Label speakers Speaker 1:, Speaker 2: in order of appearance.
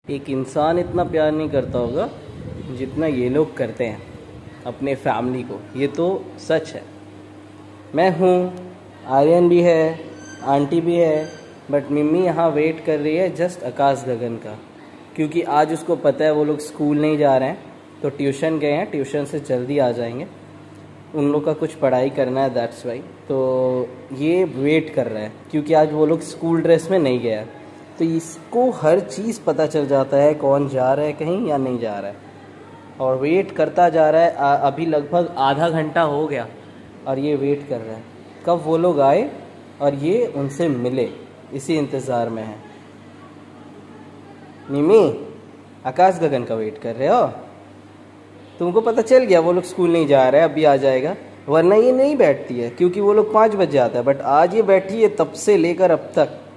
Speaker 1: एक इंसान इतना प्यार नहीं करता होगा जितना ये लोग करते हैं अपने फैमिली को। ये तो सच है। मैं हूँ, आर्यन भी है, आंटी भी है, बट मम्मी यहाँ वेट कर रही है जस्ट आकाश गगन का, क्योंकि आज उसको पता है वो लोग स्कूल नहीं जा रहे हैं तो ट्यूशन गए हैं, ट्यूशन से जल्दी आ जाएंगे, उन लोग का कुछ पढ़ाई करना है, दैट्स वाई। तो ये वेट कर रहा है क्योंकि आज वो लोग स्कूल ड्रेस में नहीं गया, तो इसको हर चीज़ पता चल जाता है कौन जा रहा है कहीं या नहीं जा रहा है, और वेट करता जा रहा है। अभी लगभग आधा घंटा हो गया और ये वेट कर रहा है कब वो लोग आए और ये उनसे मिले, इसी इंतज़ार में है। मिमी, आकाश गगन का वेट कर रहे हो? तुमको पता चल गया वो लोग स्कूल नहीं जा रहे हैं, अभी आ जाएगा, वरना ये नहीं बैठती है क्योंकि वो लोग 5 बजे आता है, बट आज ये बैठी है तब से लेकर अब तक।